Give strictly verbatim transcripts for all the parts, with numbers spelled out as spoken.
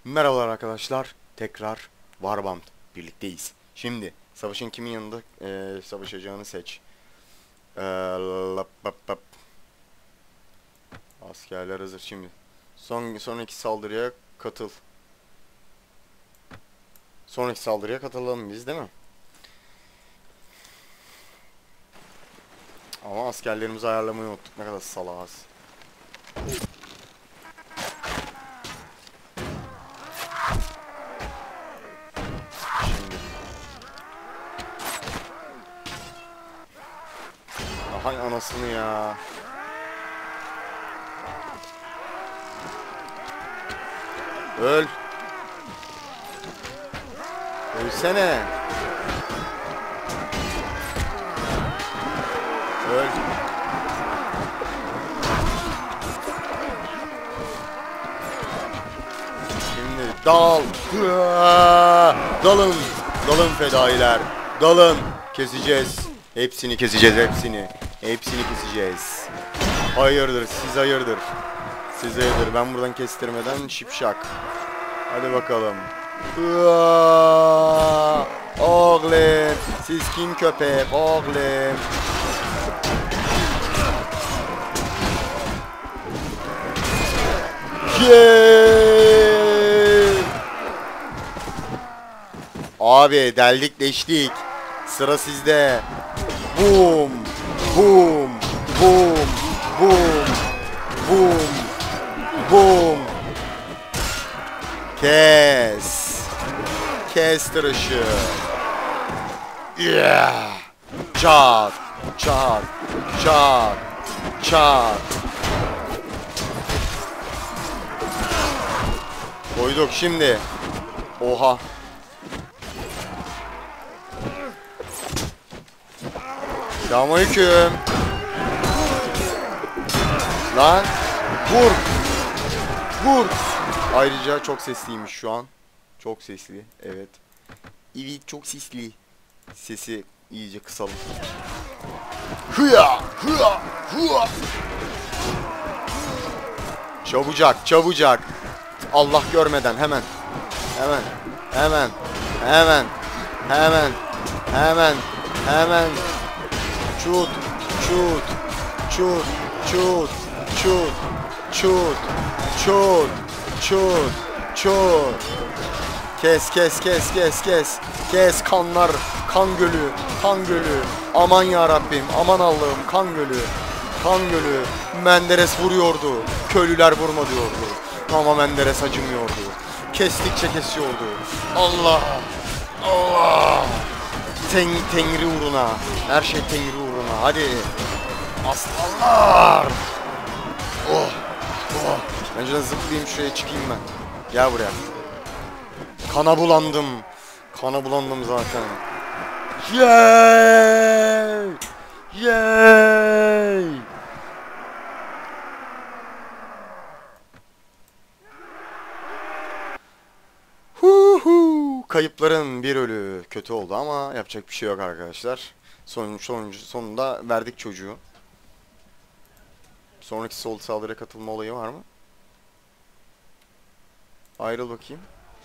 Merhabalar arkadaşlar. Tekrar Warband birlikteyiz. Şimdi savaşın kimin yanında e, savaşacağını seç. E, lap, lap, lap. Askerler hazır şimdi. Son sonraki saldırıya katıl. Sonraki saldırıya katılalım biz, değil mi? Ama askerlerimizi ayarlamayı unuttuk. Ne kadar salağız. Hay anasını ya. Öl. Ölsene. Öl. Şimdi dal. Dalın. Dalın fedailer. Dalın. Keseceğiz. Hepsini keseceğiz, hepsini. Hepsini keseceğiz. Hayırdır, siz hayırdır. Siz hayırdır. Ben buradan kestirmeden şipşak. Hadi bakalım. Oğlum. Siz kim köpek? Oğlum. Yeah! Abi deldik deştik. Sıra sizde. Boom. Boom. Boom. Boom. Boom. Boom. Kes. Kes tıraşı. Yeah. Çat. Çat. Çat. Çat. Koyduk şimdi. Oha. Selamünaleyküm. Lan. Vur. Vur. Ayrıca çok sesliymiş şu an. Çok sesli. Evet. Evet, çok sesli. Sesi iyice kısalım. Hıya. Hıya. Hıya. Çabucak. Çabucak. Allah görmeden hemen. Hemen. Hemen. Hemen. Hemen. Hemen. Hemen. Çut. Çut. Çut. Çut. Çut. Çut. Çut. Çut. Çut. Kes kes kes kes kes. Kes kanlar. Kan gölü. Kan gölü. Aman ya Rabbim. Aman Allah'ım. Kan gölü. Kan gölü. Menderes vuruyordu. Köylüler vurma diyordu. Ama Menderes acımıyordu. Kestikçe kesiyordu. Allah. Allah. Ten, Tengri uğruna. Her şey Tengri uğruna. Hadi. Aslanlar. Oh. Oh. Önceden zıplayayım, şuraya çıkayım ben. Gel buraya. Kana bulandım. Kana bulandım zaten. Yay! Yay! Hu hu. Kayıpların bir ölü kötü oldu ama yapacak bir şey yok arkadaşlar. Son, sonuncu, sonunda verdik çocuğu. Sonraki sol saldırıya katılma olayı var mı? Ayrıl bakayım.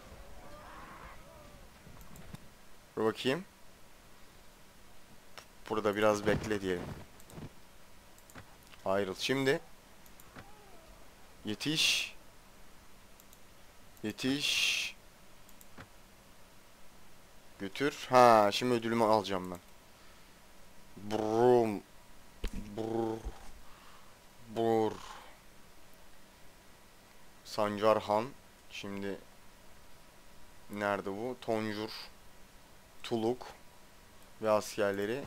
Dur bakayım. Burada biraz bekle diyelim. Ayrıl. Şimdi. Yetiş. Yetiş. Götür. Ha, şimdi ödülümü alacağım ben. Brum. Brr. Bur. Sancar Han. Şimdi nerede bu? Toncur, Tuluk ve askerleri.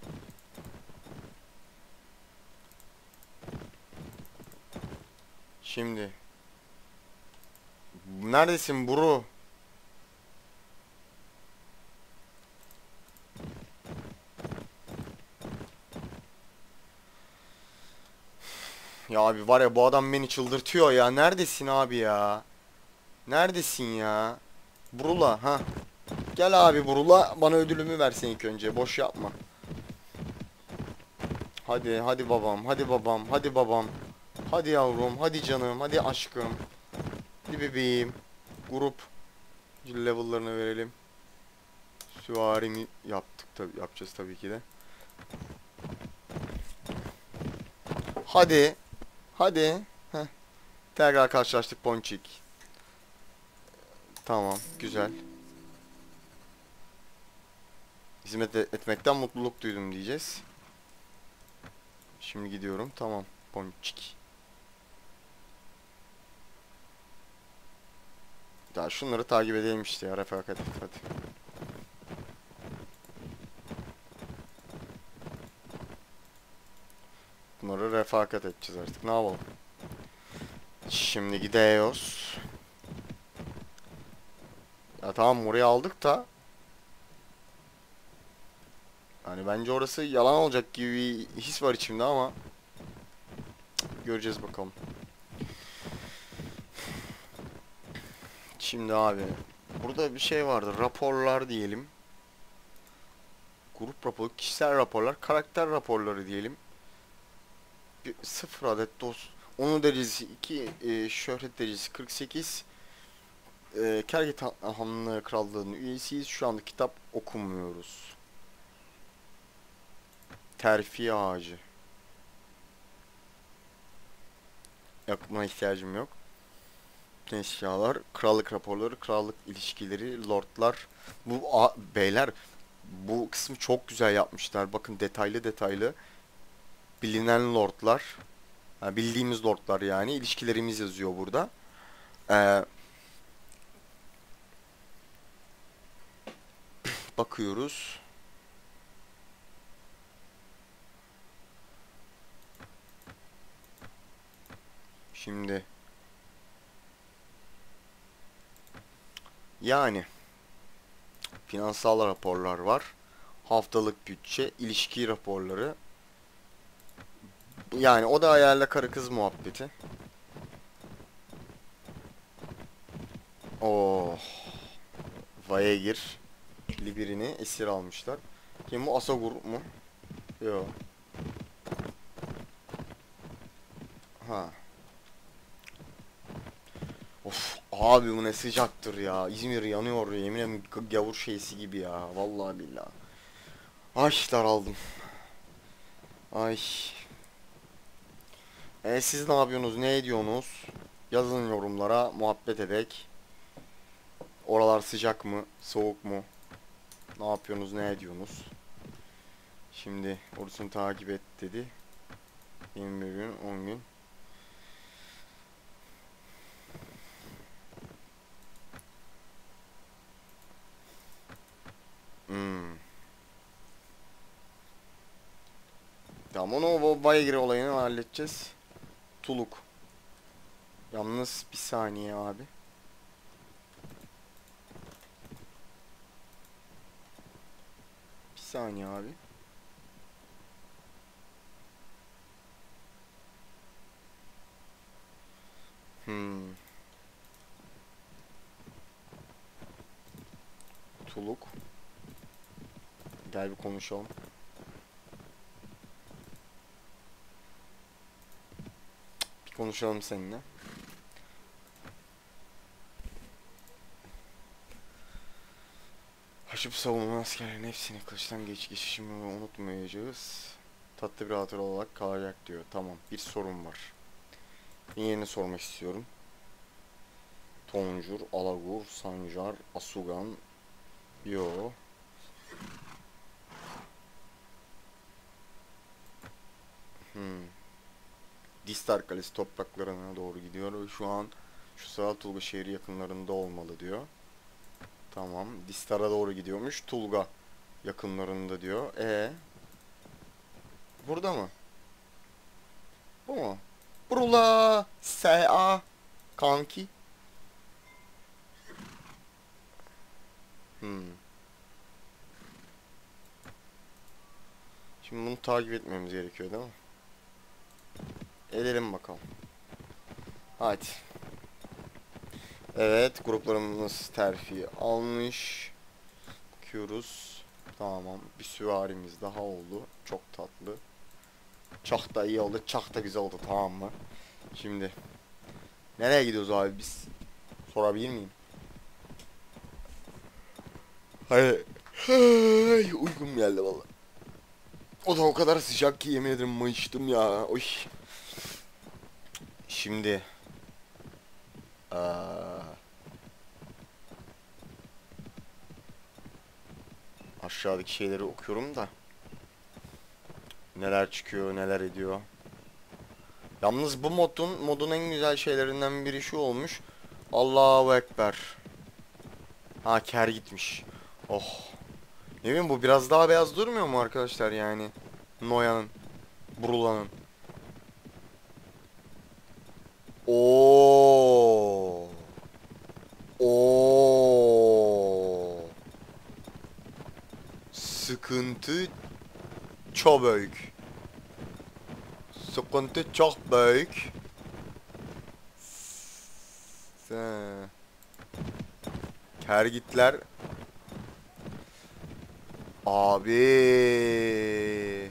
Şimdi neredesin bro? Ya abi var ya, bu adam beni çıldırtıyor ya. Neredesin abi ya? Neredesin ya? Burula ha. Gel abi Burula, bana ödülümü versin ilk önce. Boş yapma. Hadi hadi babam, hadi babam, hadi babam. Hadi yavrum, hadi canım, hadi aşkım. Hadi bebeğim. Grup level'larını verelim. Süvarimi yaptık tabi, yapacağız tabii ki de. Hadi. Hadi. Heh. Tekrar karşılaştık Ponçik. Tamam, güzel. Hizmet etmekten mutluluk duydum diyeceğiz. Şimdi gidiyorum. Tamam. Ponçik. Ya şunları takip edelim işte ya. Refakat. Hadi. Bunları refakat edeceğiz artık. Ne yapalım? Şimdi gidiyoruz. Ya tamam, orayı aldık da. Yani bence orası yalan olacak gibi bir his var içimde ama göreceğiz bakalım. Şimdi abi burada bir şey vardı. Raporlar diyelim. Grup raporu, kişisel raporlar, karakter raporları diyelim. Bir, sıfır adet dost. Onur derecesi iki, e, şöhret derecesi kırk sekiz. E, Kerget Hanlığı Krallığı'nın üyesiyiz. Şu anda kitap okumuyoruz. Terfi ağacı. Yok, buna ihtiyacım yok. Eşyalar, krallık raporları, krallık ilişkileri, lordlar. Bu a, beyler, bu kısmı çok güzel yapmışlar. Bakın, detaylı detaylı. Bilinen lordlar, ha, bildiğimiz lordlar yani. İlişkilerimiz yazıyor burada. Ee, bakıyoruz. Şimdi yani finansal raporlar var. Haftalık bütçe, ilişki raporları. Yani o da ayarla karı kız muhabbeti. Oh. Vaegir birini esir almışlar. Kim bu? Asagur mu? Yo. Ha. Of abi, bu ne sıcaktır ya. İzmir yanıyor, yemin ederim gavur şeysi gibi ya. Vallahi billahi. Ay, daraldım. Ay. E siz ne yapıyorsunuz? Ne ediyorsunuz? Yazın yorumlara, muhabbet edek. Oralar sıcak mı? Soğuk mu? Ne yapıyorsunuz? Ne ediyorsunuz? Şimdi ordusunu takip et dedi. yirmi bir gün, on gün. Hmm. Tamam, onu o Vaygir olayını halledeceğiz. Tuluk. Yalnız bir saniye abi. Bir saniye abi. Hmm. Tuluk. Gel bir konuşalım. Bir konuşalım seninle. Haşıp savunan askerlerin hepsini kılıçtan geç geçişimi unutmayacağız. Tatlı bir hatıra olarak kalacak diyor. Tamam, bir sorun var. Ben yerini sormak istiyorum. Toncur, Alagur, Sancar, Asugan. Yo. Hmm. Distar Kalesi topraklarına doğru gidiyor ve şu an şu sıra Tulga şehri yakınlarında olmalı diyor. Tamam. Distar'a doğru gidiyormuş. Tulga yakınlarında diyor. E burada mı? Bu mu? Brula S A kanki. Hmm. Şimdi bunu takip etmemiz gerekiyor değil mi? Edelim bakalım. Hadi. Evet, gruplarımız terfi almış. Bakıyoruz. Tamam, bir süvarimiz daha oldu. Çok tatlı. Çok da iyi oldu. Çok da güzel oldu, tamam mı? Şimdi nereye gidiyoruz abi biz? Sorabilir miyim? Hayır. Ay, uykum geldi valla. O da o kadar sıcak ki yemin ederim mayıştım ya. Oy. Şimdi. Aa, aşağıdaki şeyleri okuyorum da. Neler çıkıyor, neler ediyor. Yalnız bu modun modun en güzel şeylerinden biri şu olmuş. Allahu Ekber. Ha, ker gitmiş. Oh. Ne bileyim, bu biraz daha beyaz durmuyor mu arkadaşlar yani? Noyan'ın, Brula'nın. Oo. Oo. Sıkıntı çok büyük. Sıkıntı çok büyük. Sen. Kergitler. Abi.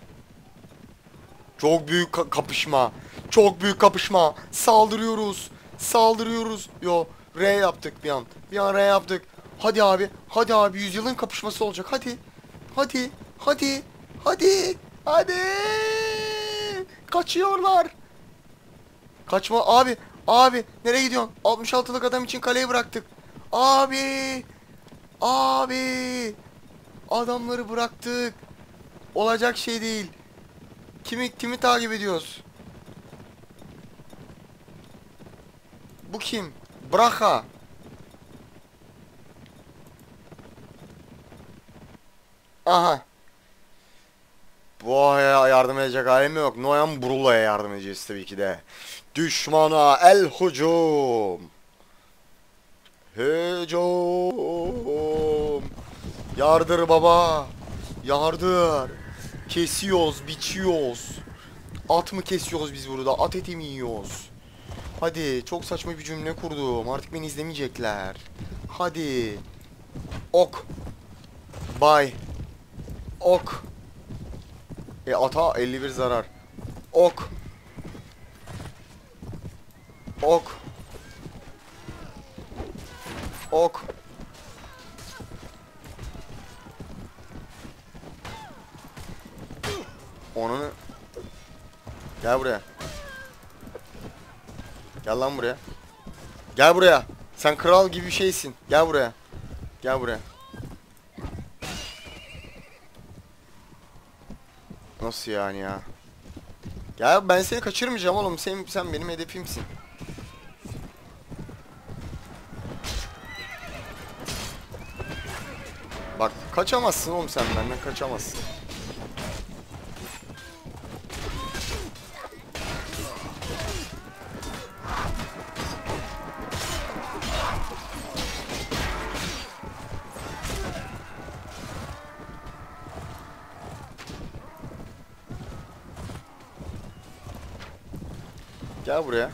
Çok büyük ka- kapışma. Çok büyük kapışma. Saldırıyoruz. Saldırıyoruz. Yo, R yaptık bir an. Bir an R yaptık. Hadi abi. Hadi abi. Yüzyılın kapışması olacak. Hadi. Hadi. Hadi. Hadi. Hadi. Kaçıyorlar. Kaçma abi. Abi. Nereye gidiyorsun? altmış altılık adam için kaleyi bıraktık. Abi. Abi. Adamları bıraktık. Olacak şey değil. Kimi kimi takip ediyoruz? Bu kim? Braha. Aha. Boğa'ya yardım edecek halim yok. Noyan Brula'ya yardım edeceğiz tabii ki de. Düşmana el hücum. Hücum. Yardır baba. Yardır. Kesiyoruz, biçiyoruz. At mı kesiyoruz biz burada? At eti mi yiyoruz? Hadi, çok saçma bir cümle kurdum. Artık beni izlemeyecekler. Hadi. Ok. Bay. Ok. E ata elli bir zarar. Ok. Ok. Ok. Onu. Gel buraya. Gel lan buraya. Gel buraya. Sen kral gibi bir şeysin. Gel buraya. Gel buraya. Nasıl yani ya? Gel, ben seni kaçırmayacağım oğlum. Sen, sen benim hedefimsin. Bak, kaçamazsın oğlum, sen benden kaçamazsın. Gel buraya.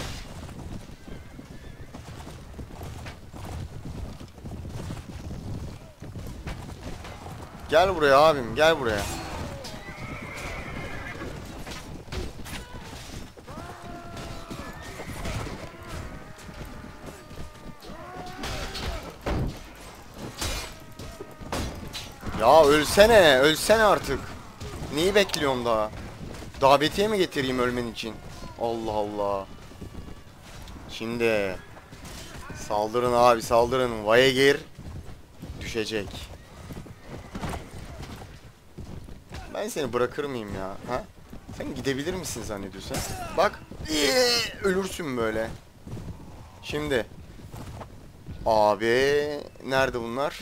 Gel buraya abim, gel buraya. Ya ölsene, ölsene artık. Neyi bekliyorum daha? Davetiye mi getireyim ölmen için? Allah Allah. Şimdi saldırın abi, saldırın. Vaegir düşecek. Ben seni bırakır mıyım ya? Ha? Sen gidebilir misin zannediyorsun? Bak, ölürsün böyle. Şimdi abi, nerede bunlar?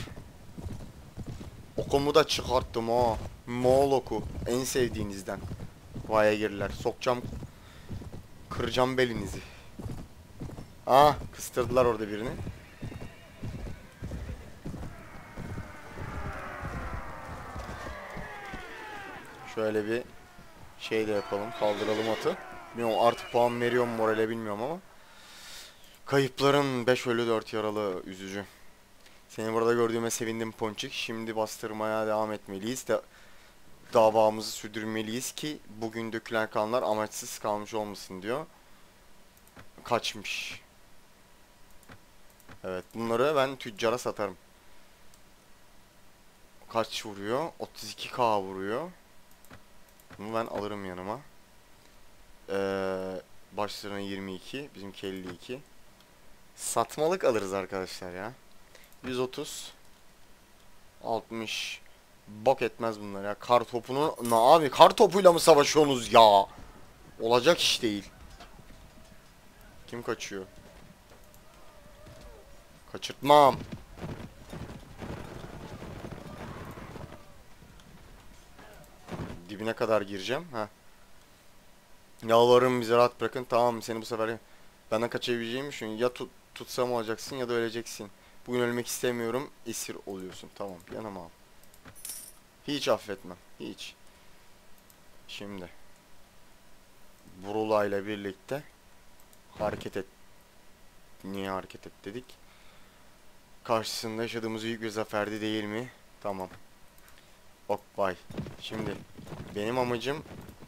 Okumu da çıkarttım ha. Moğol oku, en sevdiğinizden. Vaegirler. Sokacağım, kıracağım belinizi. Ah, kıstırdılar orada birini. Şöyle bir şey de yapalım. Kaldıralım atı. Bilmiyorum, artı puan veriyor mu morale bilmiyorum ama. Kayıpların beş ölü dört yaralı, üzücü. Seni burada gördüğüme sevindim Ponçik. Şimdi bastırmaya devam etmeliyiz. De davamızı sürdürmeliyiz ki bugün dökülen kanlar amaçsız kalmış olmasın diyor. Kaçmış. Evet, bunları ben tüccara satarım. kaç vuruyor? otuz iki K vuruyor. Bunu ben alırım yanıma. Ee, başlarına yirmi iki. Bizimki elli iki. Satmalık alırız arkadaşlar ya. yüz otuz. altmış. Bok etmez bunlar ya. Kar topunu... Na abi kar topuyla mı savaşıyorsunuz ya? Olacak iş değil. Kim kaçıyor? Kaçırtmam. Dibine kadar gireceğim. Ha. Yalvarırım bizi rahat bırakın. Tamam seni bu sefer benden kaçabileceğimi düşün. Ya tut, tutsam olacaksın ya da öleceksin. Bugün ölmek istemiyorum. Esir oluyorsun. Tamam yanıma al. Hiç affetmem. Hiç. Şimdi. Brula ile birlikte hareket et. Niye hareket et dedik? Karşısında yaşadığımız büyük bir zaferdi değil mi? Tamam. Okbay. Şimdi benim amacım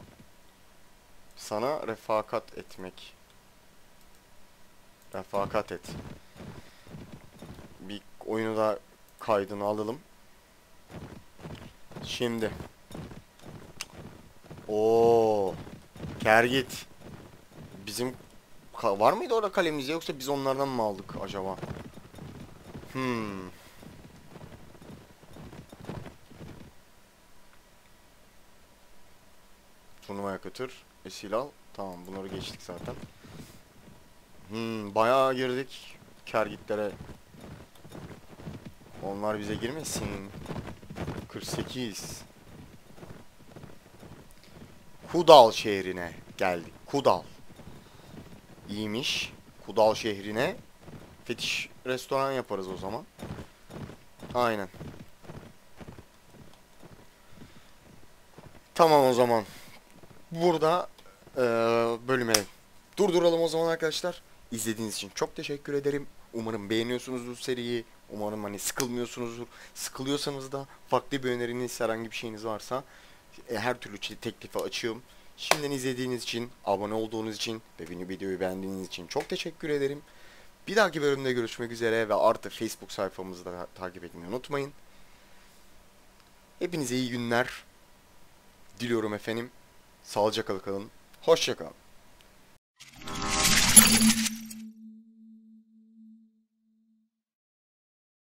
sana refakat etmek. Refakat et. Bir oyunu da kaydını alalım. Şimdi. Oo. Kergit. Bizim var mıydı orada kalemiz yoksa biz onlardan mı aldık acaba? Hmm. Turnuvaya götür. Esil al. Tamam bunları geçtik zaten. Hmm, bayağı girdik kergitlere. Onlar bize girmesin. kırk sekiz. Kudal şehrine geldik. Kudal. İyiymiş. Kudal şehrine fetiş restoran yaparız o zaman. Aynen. Tamam o zaman. Burada e, bölüme durduralım o zaman arkadaşlar. İzlediğiniz için çok teşekkür ederim. Umarım beğeniyorsunuzdur seriyi. Umarım hani sıkılmıyorsunuzdur. Sıkılıyorsanız da farklı bir öneriniz, herhangi bir şeyiniz varsa e, her türlü teklifi açığım. Şimdiden izlediğiniz için, abone olduğunuz için ve beni videoyu beğendiğiniz için çok teşekkür ederim. Bir dahaki bölümde görüşmek üzere ve artık Facebook sayfamızı da takip etmeyi unutmayın. Hepinize iyi günler diliyorum efendim. Sağlıcakla kalın. Hoşça kalın.